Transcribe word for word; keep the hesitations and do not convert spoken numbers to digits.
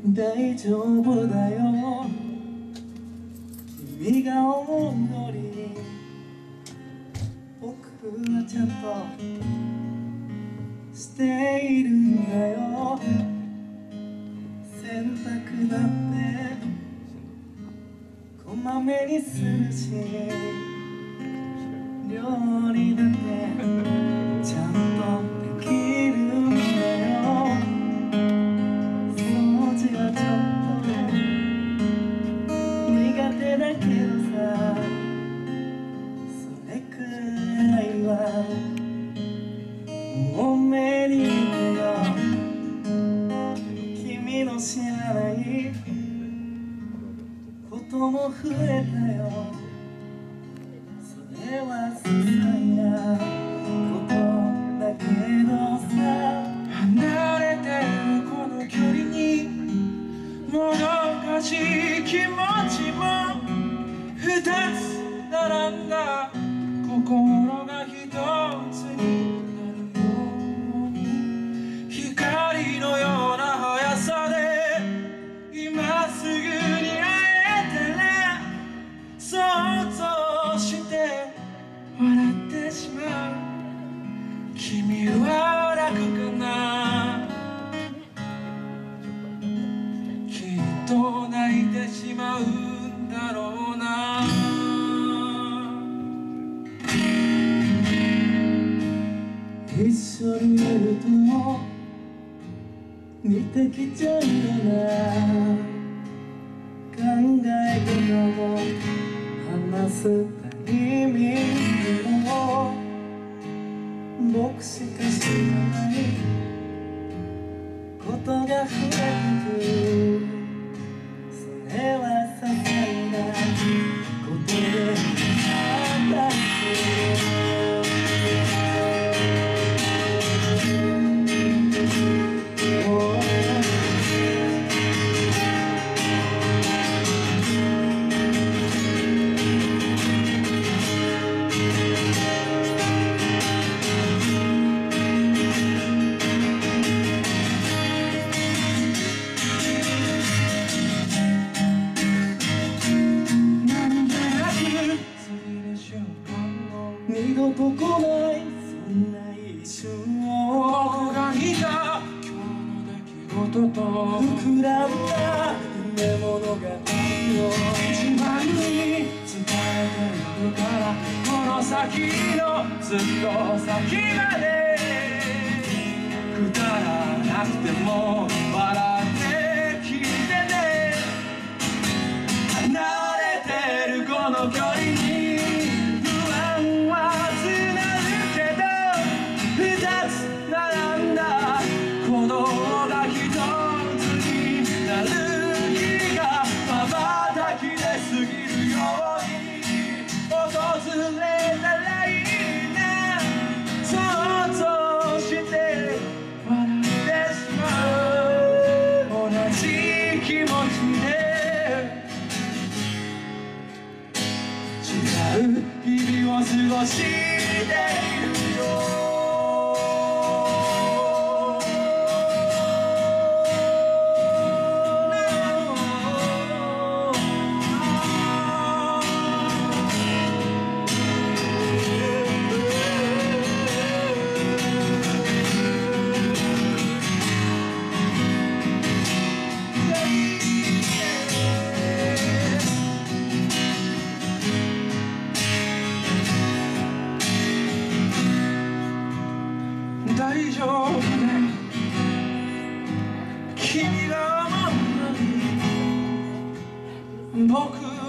大丈夫だよ。君が思うより僕はちゃんとしているんだよ。洗濯だってこまめにするし、料理だってちゃんとできるんだよ。掃除はちょっと苦手だけどさ、それくらいは多めに言うよ。君の知らないことも増えたよ。それは些細なことだけどさ、 離れてるこの距離にもどかしい気持ちも二つ並んだ心が一つになるように、光のような速さで今すぐに会えたら想像して笑ってしまう。君は楽かな。きっと泣いてしまうんだろうな。 一緒にいると似てきちゃうよな。考え方も話すタイミングも僕しか知らないことが増えてく。それは些細なことで判断する。二度と来ないそんな一瞬を、 僕が見た今日の出来事と膨らんだ夢物語を一番に伝えているから、この先のずっと先までくだらなくても笑って聞いてね。離れてるこの距離に不安は募るけど、二つ並んだ鼓動が一つになる日が瞬きで過ぎるように訪れたらいいな。想像して笑ってしまう同じ気持ちで違う日々を過ごしているよ。大丈夫だよ、君が思うより僕